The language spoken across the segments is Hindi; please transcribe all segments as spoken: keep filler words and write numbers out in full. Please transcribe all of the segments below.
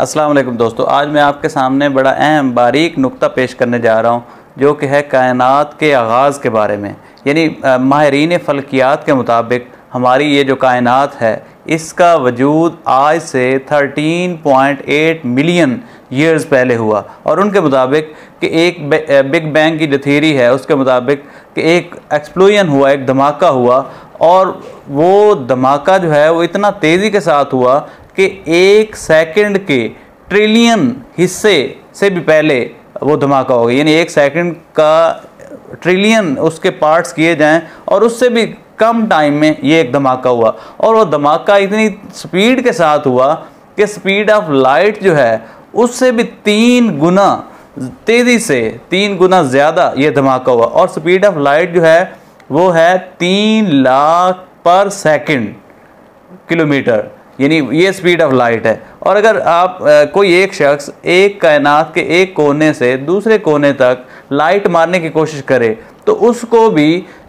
अस्सलाम वालेकुम दोस्तों, आज मैं आपके सामने बड़ा अहम बारीक नुक्ता पेश करने जा रहा हूँ जो कि है कायनात के आगाज़ के बारे में। यानी माहिरीन फ़ल्कियात के मुताबिक हमारी ये जो कायनात है इसका वजूद आज से तेरह पॉइंट आठ मिलियन ईयर्स पहले हुआ, और उनके मुताबिक कि एक बिग बैंग की जो थ्योरी है उसके मुताबिक कि एक एक्सप्लोजन हुआ, एक धमाका हुआ, और वो धमाका जो है वो इतना तेज़ी के साथ हुआ कि एक सेकंड के ट्रिलियन हिस्से से भी पहले वो धमाका हो गया। यानी एक सेकंड का ट्रिलियन उसके पार्ट्स किए जाएं और उससे भी कम टाइम में ये एक धमाका हुआ, और वो धमाका इतनी स्पीड के साथ हुआ कि स्पीड ऑफ लाइट जो है उससे भी तीन गुना तेज़ी से, तीन गुना ज़्यादा ये धमाका हुआ। और स्पीड ऑफ लाइट जो है वो है तीन लाख पर सेकंड किलोमीटर, यानी ये स्पीड ऑफ लाइट है। और अगर आप आ, कोई एक शख्स एक कायनात के एक कोने से दूसरे कोने तक लाइट मारने की कोशिश करे तो उसको भी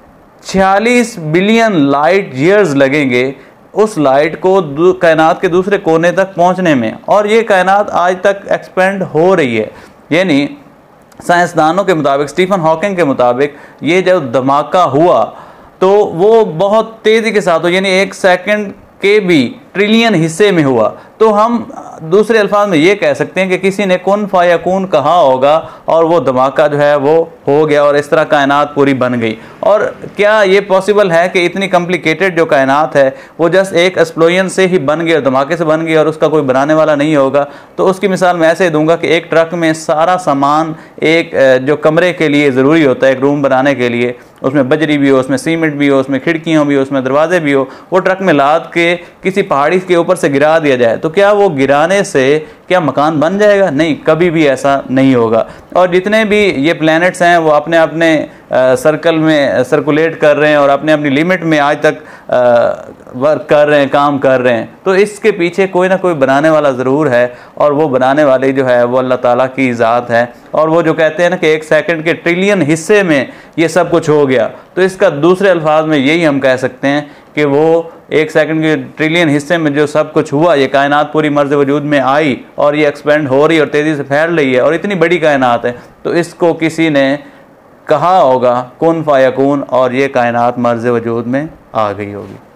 छियालीस बिलियन लाइट ईयर्स लगेंगे उस लाइट को कायनात के दूसरे कोने तक पहुंचने में। और ये कायनात आज तक एक्सपेंड हो रही है। यानी साइंसदानों के मुताबिक, स्टीफन हॉकिंग के मुताबिक, ये जब धमाका हुआ तो वो बहुत तेज़ी के साथ हो, यानी एक सेकंड के भी ट्रिलियन हिस्से में हुआ। तो हम दूसरे अल्फाज में ये कह सकते हैं कि किसी ने कुन फायकून कहा होगा और वो धमाका जो है वो हो गया और इस तरह कायनात पूरी बन गई। और क्या ये पॉसिबल है कि इतनी कॉम्प्लिकेटेड जो कायनात है वो जस्ट एक एक्सप्लोजन से ही बन गई और धमाके से बन गई और उसका कोई बनाने वाला नहीं होगा? तो उसकी मिसाल मैं ऐसे दूंगा कि एक ट्रक में सारा सामान, एक जो कमरे के लिए ज़रूरी होता है एक रूम बनाने के लिए, उसमें बजरी भी हो, उसमें सीमेंट भी हो, उसमें खिड़कियाँ भी हो, उसमें दरवाजे भी हो, वो ट्रक में लाद के किसी पहाड़ी के ऊपर से गिरा दिया जाए तो क्या वो गिराने से क्या मकान बन जाएगा? नहीं, कभी भी ऐसा नहीं होगा। और जितने भी ये प्लैनेट्स हैं वो अपने अपने सर्कल में सर्कुलेट कर रहे हैं और अपने अपनी लिमिट में आज तक वर्क कर रहे हैं, काम कर रहे हैं। तो इसके पीछे कोई ना कोई बनाने वाला ज़रूर है, और वो बनाने वाले जो है वो अल्लाह ताला की ज़ात है। और वो जो कहते हैं ना कि एक सेकंड के ट्रिलियन हिस्से में ये सब कुछ हो गया, तो इसका दूसरे अल्फाज में यही हम कह सकते हैं कि वो एक सेकंड के ट्रिलियन हिस्से में जो सब कुछ हुआ, ये कायनात पूरी मर्ज़ वजूद में आई और ये एक्सपेंड हो रही है और तेज़ी से फैल रही है और इतनी बड़ी कायनात है। तो इसको किसी ने कहा होगा कुन फायकून और ये कायनात मर्ज़ वजूद में आ गई होगी।